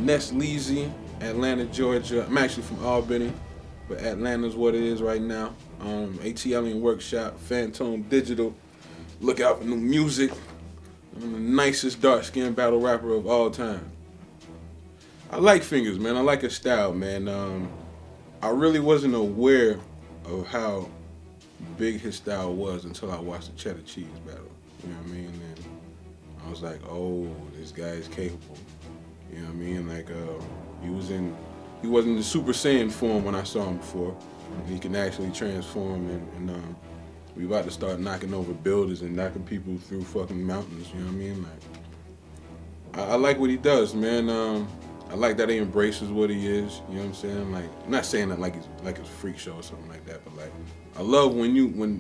Ness Lee, Atlanta, Georgia. I'm actually from Albany, but Atlanta's what it is right now. ATL Workshop, Phantom Digital. Look out for new music. I'm the nicest dark-skinned battle rapper of all time. I like Fingaz, man. I like his style, man. I really wasn't aware of how big his style was until I watched the Chedda Cheese battle. You know what I mean? And I was like, oh, this guy is capable. You know what I mean? Like, he wasn't the Super Saiyan form when I saw him before. And he can actually transform, and we about to start knocking over buildings and knocking people through fucking mountains. You know what I mean? Like, I like what he does, man. I like that he embraces what he is. You know what I'm saying? Like, I'm not saying that like it's a freak show or something like that, but like, I love when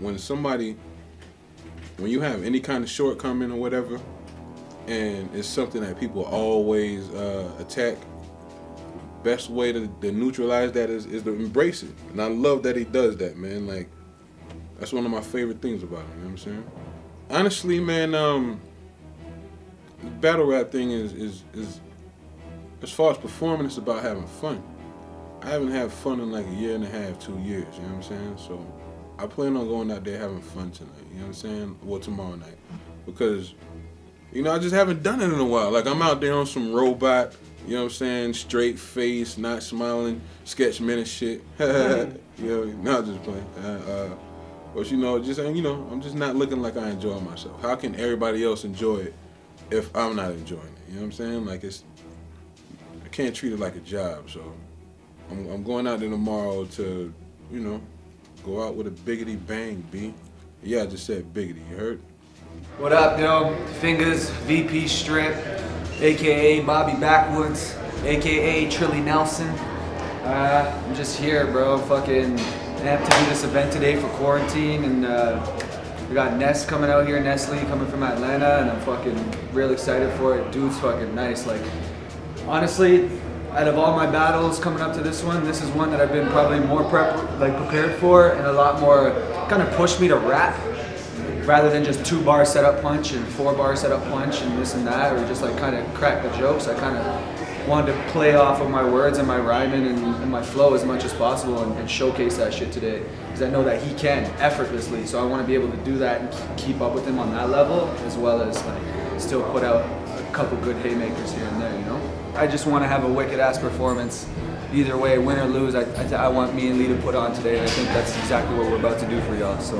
you have any kind of shortcoming or whatever, and it's something that people always attack. Best way to neutralize that is to embrace it, and I love that he does that, man. Like, that's one of my favorite things about him. You know what I'm saying? Honestly, man, the battle rap thing is as far as performing, it's about having fun. I haven't had fun in like a year and a half, 2 years. You know what I'm saying? So I plan on going out there having fun tonight. You know what I'm saying? Or tomorrow night, because you know I just haven't done it in a while. Like, I'm out there on some robot. You know what I'm saying? Straight face, not smiling, sketch minute shit. You know, not just playing. But you know, I'm just not looking like I enjoy myself. How can everybody else enjoy it if I'm not enjoying it? You know what I'm saying? Like, I can't treat it like a job. So I'm going out there tomorrow to, you know, go out with a biggity bang, B. Yeah, I just said biggity. You heard? What up, yo? Fingaz, VP Strip, aka Bobby Backwoods, aka Trilly Nelson. I'm just here, bro. Fucking amped to do this event today for quarantine, and we got Ness coming out here, Ness Lee coming from Atlanta, and I'm fucking real excited for it. Dude's fucking nice. Like, honestly, out of all my battles coming up to this is one that I've been probably more prepared for, and a lot more kind of pushed me to rap, rather than just 2-bar setup punch and 4-bar setup punch and this and that, or just like kind of crack the jokes. I kind of wanted to play off of my words and my rhyming and my flow as much as possible, and showcase that shit today, because I know that he can effortlessly. So I want to be able to do that and keep up with him on that level, as well as like still put out a couple good haymakers here and there, you know? I just want to have a wicked ass performance. Either way, win or lose, I want me and Lee to put on today, and I think that's exactly what we're about to do for y'all. So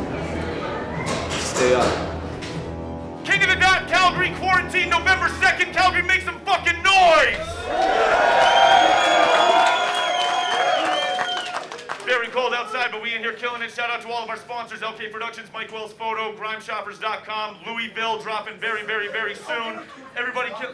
stay up. King of the Dot, Calgary, quarantine, November 2nd. Calgary, make some fucking noise! Very cold outside, but we in here killing it. Shout out to all of our sponsors: LK Productions, Mike Wells Photo, GrimeShoppers.com, Louisville dropping very, very, very soon. Everybody kill.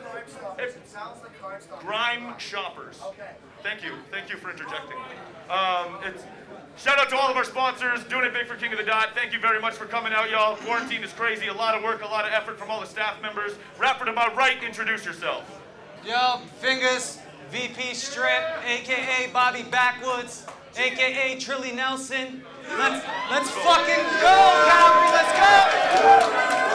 Grime Shoppers. Thank you for interjecting. Shout out to all of our sponsors, doing it big for King of the Dot. Thank you very much for coming out, y'all. Quarantine is crazy, a lot of work, a lot of effort from all the staff members. Rapper to my right, introduce yourself. Yo, Fingaz, VP Strip, aka Bobby Backwoods, aka Trilly Nelson. Let's fucking go, Calgary, let's go!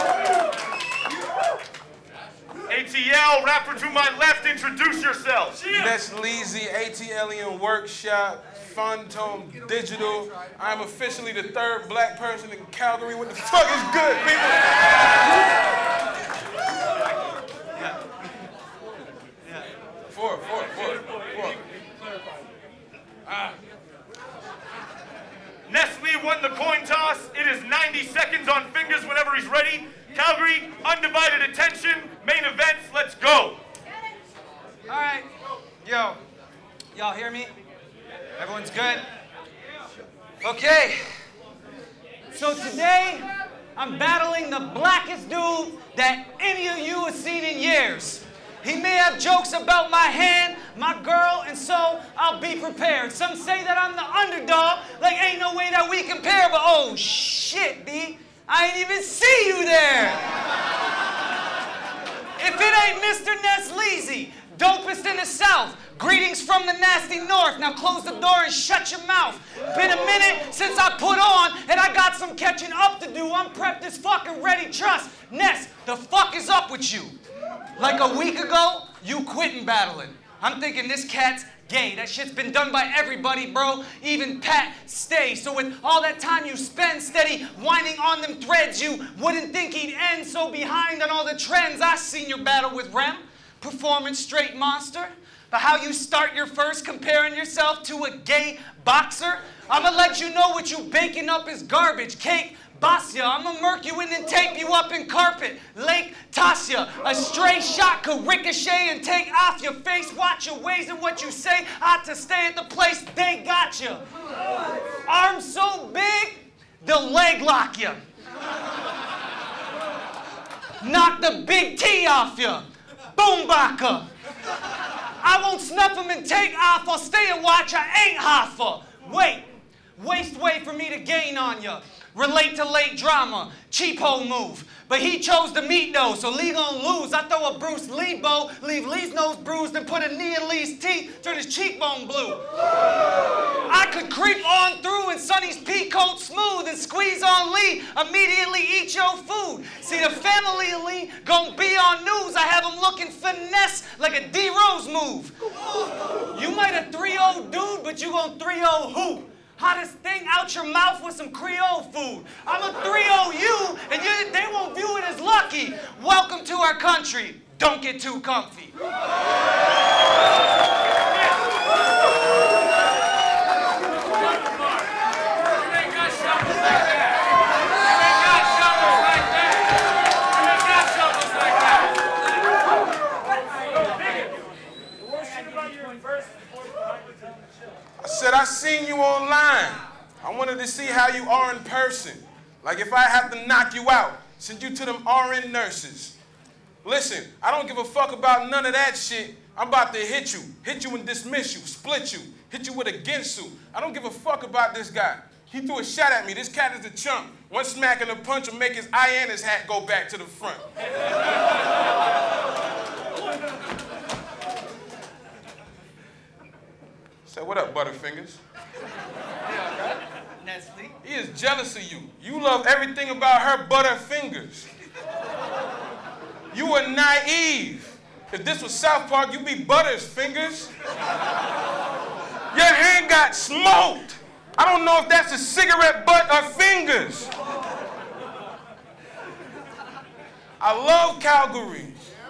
ATL, rapper to my left, introduce yourself. Ness Lee, ATL Workshop, Phantom Digital. I'm officially the 3rd black person in Calgary. What the fuck is good, people? Four. Ness Lee won the coin toss. It is 90 seconds on Fingaz whenever he's ready. Calgary, undivided attention, main events, let's go. All right, yo, y'all hear me? Everyone's good? Okay, so today I'm battling the blackest dude that any of you have seen in years. He may have jokes about my hand, my girl, and so I'll be prepared. Some say that I'm the underdog, like ain't no way that we compare, but oh shit, B, I ain't even see you there. If it ain't Mr. Ness Lee, dopest in the South, greetings from the nasty North. Now close the door and shut your mouth. Been a minute since I put on, and I got some catching up to do. I'm prepped as fucking ready, trust. Ness, the fuck is up with you? Like a week ago, you quitting battling. I'm thinking this cat's gay. That shit's been done by everybody, bro. Even Pat Stay. So with all that time you spend steady whining on them threads, you wouldn't think he'd end so behind on all the trends. I seen your battle with Rem. Performance straight monster. But how you start your first comparing yourself to a gay boxer? I'ma let you know what you baking up is garbage. Cake, boss ya. I'ma murk you in and tape you up in carpet. Lake, toss ya. A stray shot could ricochet and take off your face. Watch your ways and what you say. Ought to stay at the place they got ya. Arms so big, they'll leg lock ya. Knock the big T off ya. Boom baka. I won't snuff him and take off. I'll stay and watch. I ain't Hoffa. Wait. Waste way for me to gain on ya. Relate to late drama. Cheap hole move. But he chose to meet though, so Lee gon' lose. I throw a Bruce Lee bow, leave Lee's nose bruised, and put a knee in Lee's teeth, turn his cheekbone blue. I could creep on through in Sonny's pea coat smooth and squeeze on Lee, immediately eat your food. See, the family of Lee gon' be on news. I have him looking finesse like a D-Rose move. You might a 3-0 dude, but you gon' 3-0 who? Hottest thing out your mouth with some Creole food. I'm a 3-0 you, and they won't view it as lucky. Welcome to our country. Don't get too comfy. I seen you online. I wanted to see how you are in person. Like if I have to knock you out, send you to them RN nurses. Listen, I don't give a fuck about none of that shit. I'm about to hit you and dismiss you, split you, hit you with a ginsu. I don't give a fuck about this guy. He threw a shot at me. This cat is a chump. One smack and a punch will make his eye and his hat go back to the front. Say, what up, Butterfingers? Ness Lee. He is jealous of you. You love everything about her Butterfingers. You are naive. If this was South Park, you'd be Butters Fingers. Your hand got smoked. I don't know if that's a cigarette butt or fingers. I love Calgary.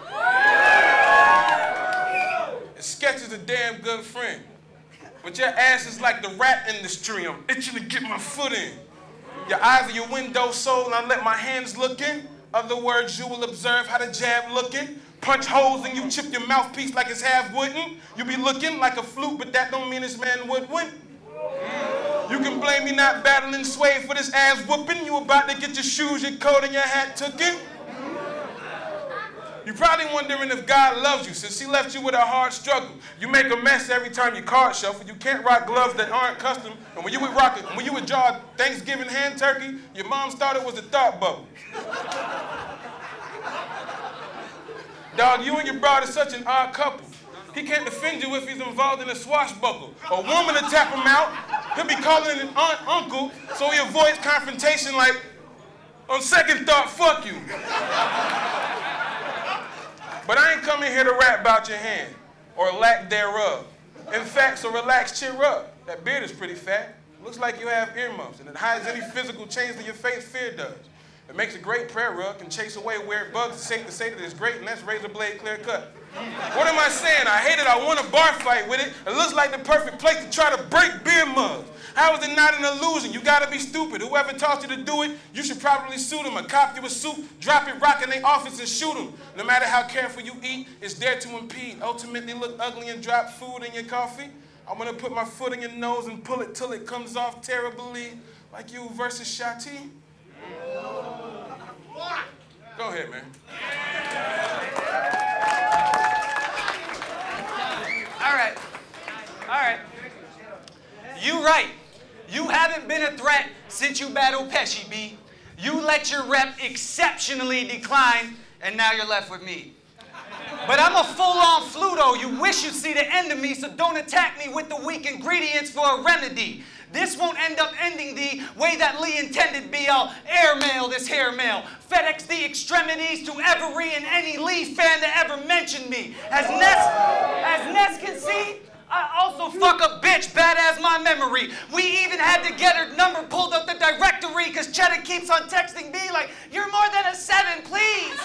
Sketch is a damn good friend. But your ass is like the rap industry. I'm itching to get my foot in. Your eyes are your window soul, and I let my hands look in. Other words, you will observe how the jab looking. Punch holes and you chip your mouthpiece like it's half wooden. You be looking like a flute, but that don't mean this man would win. You can blame me not battling sway for this ass whooping. You about to get your shoes, your coat, and your hat taken. You're probably wondering if God loves you since he left you with a hard struggle. You make a mess every time you card shuffle. You can't rock gloves that aren't custom. And when you would draw Thanksgiving hand turkey, your mom's thought it was a thought bubble. Dog, you and your brother are such an odd couple. He can't defend you if he's involved in a swashbuckle. A woman to tap him out, he'll be calling an aunt uncle, so he avoids confrontation like, on second thought, fuck you. But I ain't coming here to rap about your hand, or lack thereof. In fact, so relax, cheer up. That beard is pretty fat. Looks like you have earmuffs, and it hides any physical change to your face fear does. It makes a great prayer rug, can chase away weird bugs. It's safe to say that it's great, and that's razor blade clear cut. What am I saying? I hate it, I want a bar fight with it. It looks like the perfect place to try to break beer mugs. How is it not an illusion? You gotta be stupid. Whoever taught you to do it, you should probably sue them. A cop you a suit, drop it, rock in their office and shoot them. No matter how careful you eat, it's there to impede. Ultimately look ugly and drop food in your coffee. I'm gonna put my foot in your nose and pull it till it comes off terribly. Like you versus Shotty. Go ahead, man. All right. You right. You haven't been a threat since you battled Pesci, B. You let your rep exceptionally decline, and now you're left with me. But I'm a full-on Fluto. You wish you'd see the end of me, so don't attack me with the weak ingredients for a remedy. this won't end up ending the way that Lee intended be. I'll airmail this hair mail. FedEx the extremities to every and any Lee fan that ever mentioned me. As Ness can see, I also fuck a bitch bad as my memory. We even had to get her number pulled up the directory because Chedda keeps on texting me like, you're more than a 7, please.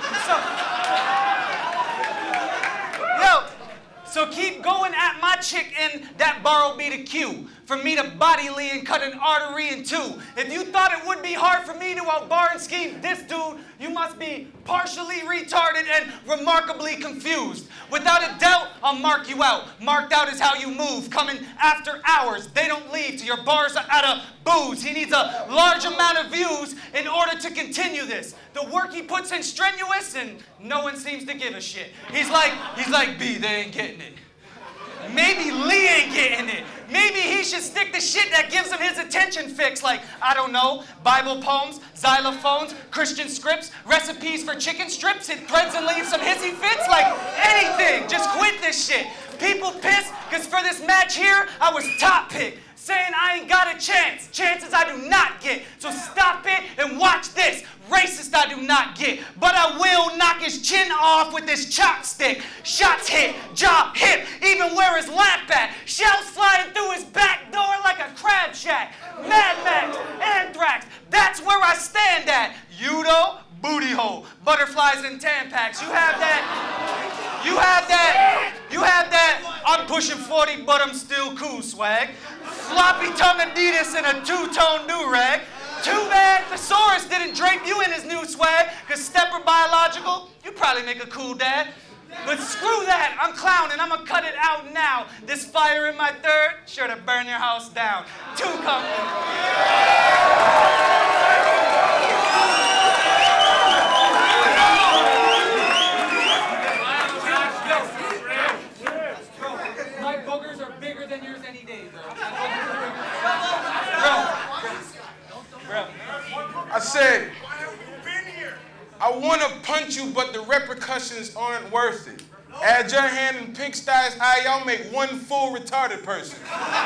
So keep going at my chick and that borrowed me to Q. For me to body Lee and cut an artery in 2. If you thought it would be hard for me to outbar and scheme this dude, you must be partially retarded and remarkably confused. Without a doubt, I'll mark you out. Marked out is how you move, coming after hours. They don't leave till your bars are out of booze. He needs a large amount of views in order to continue this. The work he puts in strenuous and no one seems to give a shit. He's like, B, they ain't getting it. Maybe Lee ain't getting it. Maybe he should stick to shit that gives him his attention fix, like, I don't know, Bible poems, xylophones, Christian scripts, recipes for chicken strips, hit threads and leave some hissy fits, like anything. Just quit this shit. People pissed because for this match here, I was top pick. Saying I ain't got a chance. Chances I do not get. So stop it and watch this. Racist I do not get. But I will knock his chin off with this chopstick. Shots hit, jaw hip, even where his lap at. Shells flying through his back door like a crab shack. Mad Max, Anthrax, that's where I stand at. Judo, booty hole, butterflies and Tampax. You have that. I'm pushing 40, but I'm still cool swag. Floppy tongue Adidas and a 2-tone do-rag. Too bad Thesaurus didn't drape you in his new swag, cause Stepper Biological, you probably make a cool dad. But screw that, I'm clowning, I'm gonna cut it out now. This fire in my third, sure to burn your house down. Too comfortable. I said, I want to punch you, but the repercussions aren't worth it. Add your hand in Pink Sty's eye, y'all make one full retarded person.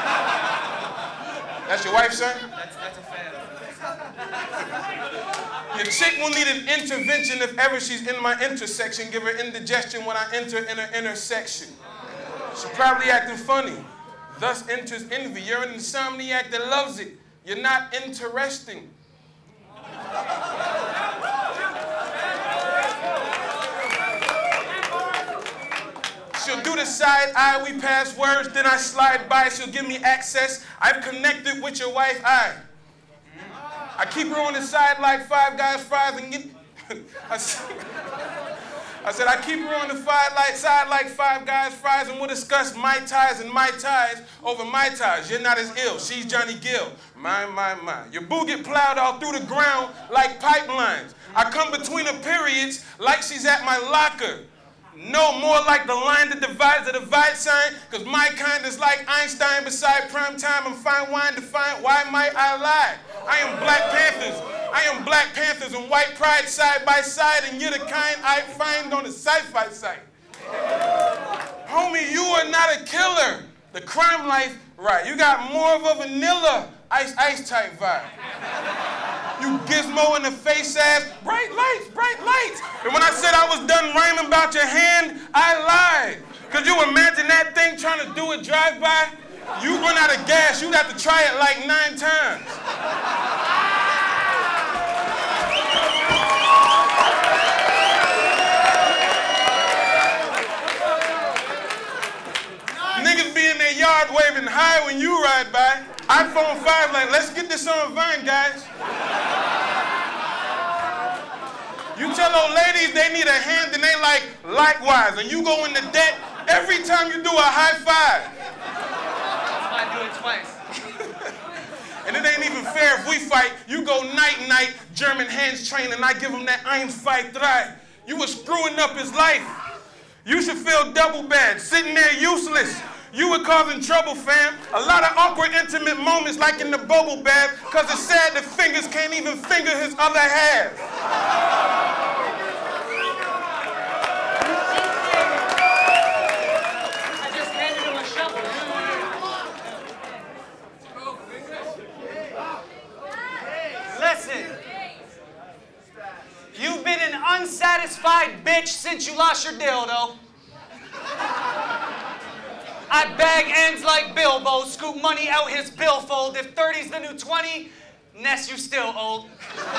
That's your wife, son? That's a fan. Your chick will need an intervention if ever she's in my intersection. Give her indigestion when I enter in her intersection. She's probably acting funny. Thus enters envy. You're an insomniac that loves it. You're not interesting. She'll do the side eye, we pass words, then I slide by, she'll give me access. I've connected with your wife, I keep her on the side like Five Guys fries and get... I said, I keep her on the side like Five Guys fries and we'll discuss my ties and my ties over my ties. You're not as ill, she's Johnny Gill. My. Your boo get plowed all through the ground like pipelines. I come between her periods like she's at my locker. No more like the line that divides the divide sign, because my kind is like Einstein beside prime time and fine wine to find why might I lie? I am Black Panthers and white pride side by side, and you're the kind I find on the sci-fi site. Homie, you are not a killer. The crime life, right, you got more of a vanilla ice type vibe. You gizmo in the face ass, bright lights. And when I said I was done rhyming about your hand, I lied. Could you imagine that thing trying to do a drive-by? You run out of gas, you'd have to try it like 9 times. Niggas be in their yard waving high when you ride by. iPhone 5 like, let's get this on Vine, guys. You tell old ladies they need a hand and they like, likewise. And you go into debt every time you do a high five. I do it twice. And it ain't even fair if we fight. You go night, German hands train, and I give him that ein, zwei, drei. You were screwing up his life. You should feel double bad, sitting there useless. You were causing trouble, fam. A lot of awkward, intimate moments like in the bubble bath, because it's sad that Fingaz can't even finger his other half. I just handed him a shovel. unsatisfied bitch since you lost your dildo. I bag ends like Bilbo, scoop money out his billfold. If 30's the new 20, Ness, you still old.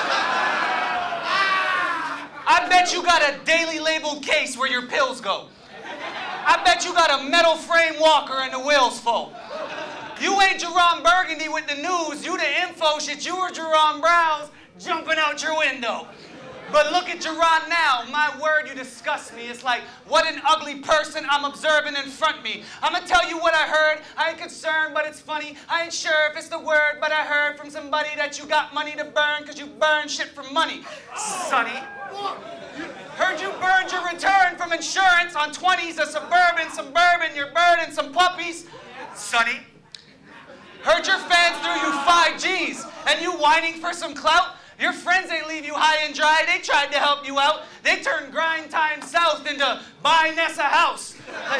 I bet you got a daily labeled case where your pills go. I bet you got a metal frame walker and the wheels full. You ain't Jerome Burgundy with the news. You the info shit. You were Jerome Browns jumping out your window. But look at Jerron now. My word, you disgust me. It's like, what an ugly person I'm observing in front of me. I'm gonna tell you what I heard. I ain't concerned, but it's funny. I ain't sure if it's the word, but I heard from somebody that you got money to burn because you burn shit for money. Sonny. Heard you burned your return from insurance on 20s, a Suburban, some bourbon, your bird, and some puppies. Sonny. Heard your fans threw you 5 G's and you whining for some clout. Your friends ain't leave you high and dry. They tried to help you out. They turned grind time south into buy Ness a house.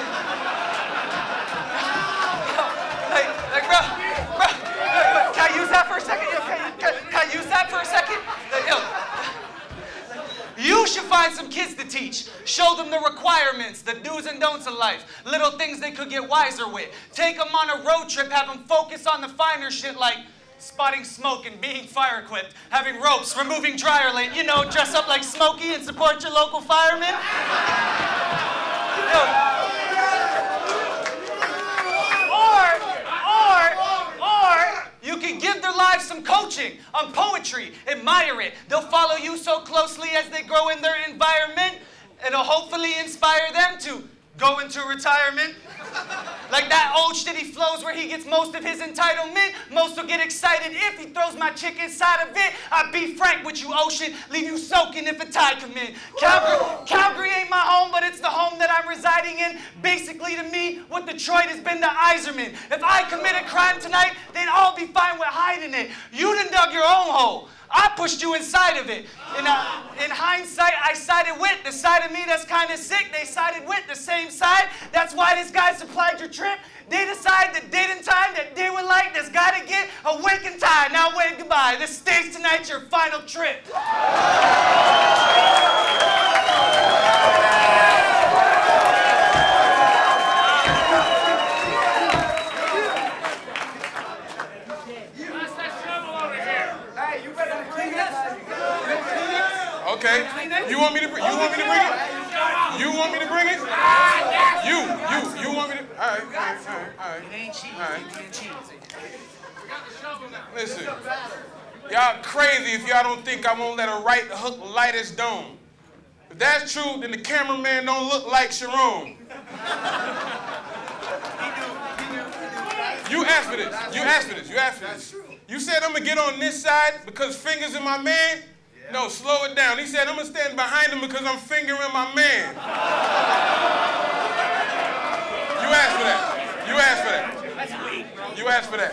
Like, bro, can I use that for a second? Can I use that for a second? You should find some kids to teach. Show them the requirements, the do's and don'ts of life. Little things they could get wiser with. Take them on a road trip, have them focus on the finer shit like spotting smoke and being fire equipped, having ropes, removing dryer lint, you know, dress up like Smokey and support your local firemen. Or you can give their lives some coaching on poetry, admire it. They'll follow you so closely as they grow in their environment, it'll hopefully inspire them to go into retirement. Like that old shitty flows where he gets most of his entitlement. Most will get excited if he throws my chick inside of it. I'll be frank with you, ocean, leave you soaking if a tide come in. Calgary ain't my home, but it's the home that I'm residing in. Basically to me, what Detroit has been to Iserman. If I commit a crime tonight, they'd all be fine with hiding it. You done dug your own hole. I pushed you inside of it. In hindsight, I sided with the side of me that's kind of sick. They sided with the same side. That's why this guy supplied your trip. They decide the date and time that they would like. This guy to get a wink and tie. Now wave goodbye. This stays tonight's your final trip. Okay. You want me to bring it? You want me to bring it? You want me to? All right. It ain't cheese. It ain't cheese. Listen, y'all crazy if y'all don't think I won't let a right hook light his dome. If that's true, then the cameraman don't look like Sharon. You asked for this. You said I'm gonna get on this side because Fingaz is my man. No, slow it down. He said, I'm going to stand behind him because I'm fingering my man. You asked for that. That's weak, bro. You asked for that.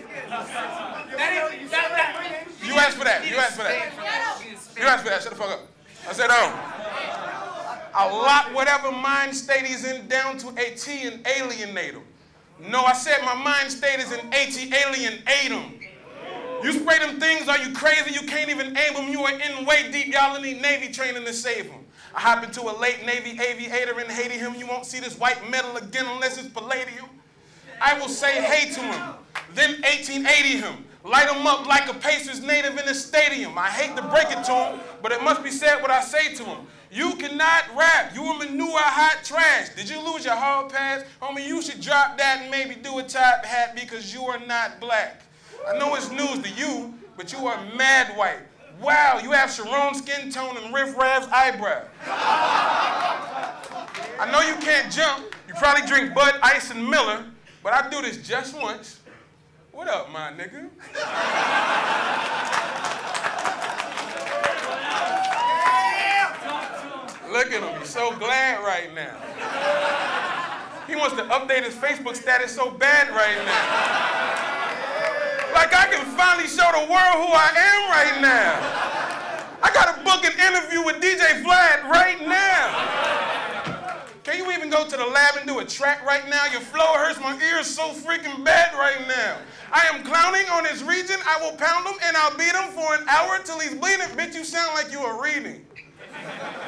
You asked for that. Shut the fuck up. I said, I lock whatever mind state he's in down to a T and alienate him. No, I said my mind state is an AT alienate him. You spray them things, are you crazy? You can't even aim them. You are in way deep. Y'all need Navy training to save them. I hop into a late Navy aviator and hating him. You won't see this white metal again unless it's palladium. I will say hey to him, then 1880 him. Light him up like a Pacers native in a stadium. I hate to break it to him, but it must be said what I say to him. You cannot rap. You are manure hot trash. Did you lose your hall pass? Homie, you should drop that and maybe do a top hat because you are not black. I know it's news to you, but you are mad white. Wow, you have Sharon skin tone and Riff Rav's eyebrow. I know you can't jump. You probably drink Bud, Ice, and Miller, but I do this just once. What up, my nigga? Look at him, he's so glad right now. He wants to update his Facebook status so bad right now. Like I can finally show the world who I am right now. I gotta book an interview with DJ Vlad right now. Can you even go to the lab and do a track right now? Your flow hurts my ears so freaking bad right now. I am clowning on his region. I will pound him and I'll beat him for an hour till he's bleeding. Bitch, you sound like you are reading.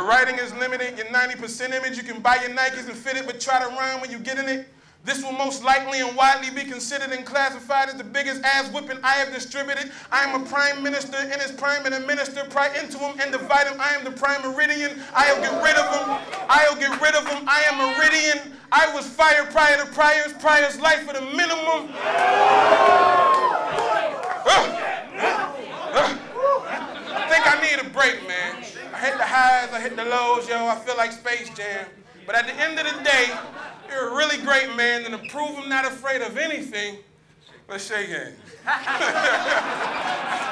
writing is limited. Your 90% image, you can buy your Nikes and fit it, but try to rhyme when you get in it. This will most likely and widely be considered and classified as the biggest ass whipping I have distributed. I am a prime minister in his prime and a minister. Pry into him and divide him. I am the prime meridian. I'll get rid of him. I'll get rid of him. I am meridian. I was fired prior to Prior's life at a minimum. I think I need a break, man. I hit the highs, I hit the lows, yo. I feel like Space Jam. But at the end of the day, you're a really great man, and to prove I'm not afraid of anything, let's shake hands.